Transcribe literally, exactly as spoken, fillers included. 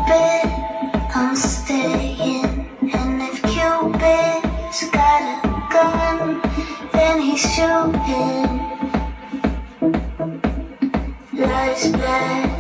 Cupid, I'm staying. And if Cupid's got a gun, then he's shooting. Life's bad.